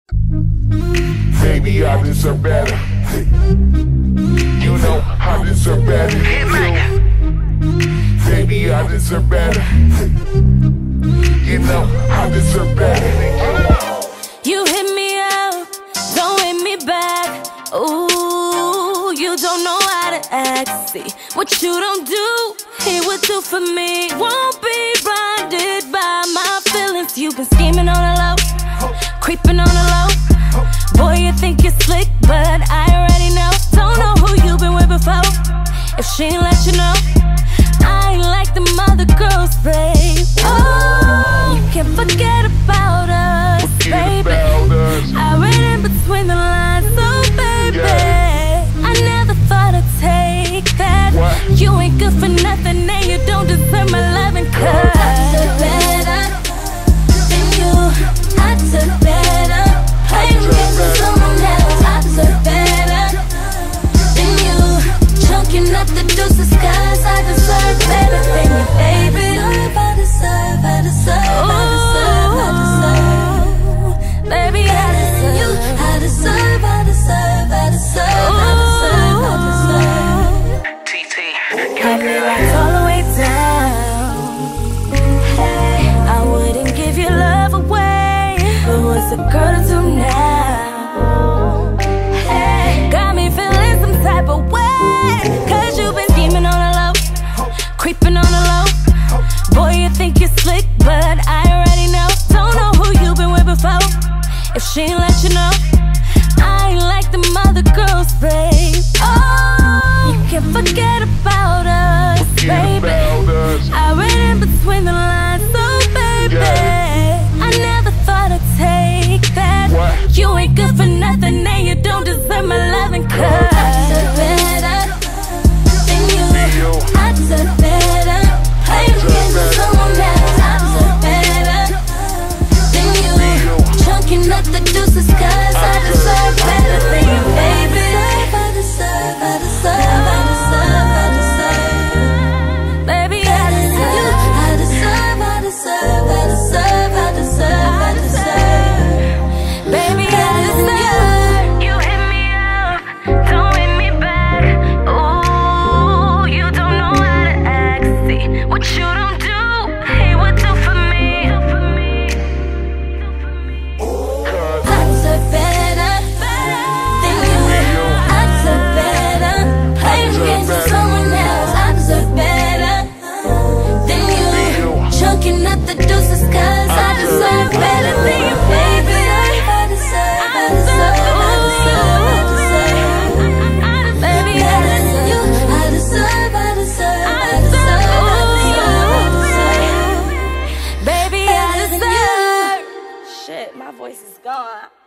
Baby, I deserve better. You know I deserve better. Baby, I deserve better. You know I deserve better. You hit me up, don't hit me back. Ooh, you don't know how to act. See, what you don't do, he would do for me. Won't be blinded by my feelings. You've been scheming on the low, creeping on the low. Boy, you think you're slick, but I already know. Don't know who you've been with before. If she ain't let you know, I ain't like them other girls, babe. Oh, you can't forget about us, baby. I read in between the lines, so baby, I never thought I'd take that. You ain't good for nothing, and you don't deserve my loving, 'cause I deserve better than you. I deserve better. Playing games with someone else. I deserve better than you. Chunking up the deuces, 'cause I deserve better than you, baby. I deserve, I deserve, I deserve, I deserve. Baby, I deserve you. I deserve, I deserve, I deserve, I deserve, I deserve. Got me locked all the way down. I wouldn't give your love away, but what's a girl to do now? Got me feeling some type of way, 'cause you've been scheming on the low, creeping on the low. Boy, you think you're slick, but I already know. Don't know who you've been with before. If she ain't let you know, I ain't like them other girls, babe. Oh, you can't forget about us, baby. I read in between the lines, so baby, I never thought I'd take that. You ain't good for nothing, and you don't deserve my loving, 'cause I deserve better than you. I deserve better. Playing games with someone else. I deserve better than you. Chunking up the deuces, 'cause I deserve better than you, baby. I deserve, I deserve, I deserve, I deserve. Baby, I deserve you. I deserve, I deserve, I deserve, I deserve, I deserve. Baby, I deserve. You hit me up, don't hit me back. Ooh, you don't know how to act. See, what you don't do, he would do for me. I deserve better than you. I deserve better. Playing games with someone else. I deserve better than you. Chunking up the deuces, 'cause I deserve better than you, baby. I deserve, I deserve, I deserve, I deserve. Baby, I deserve you. I deserve, I deserve, I deserve, I deserve, I deserve. Baby, I deserve. Shit, my voice is gone.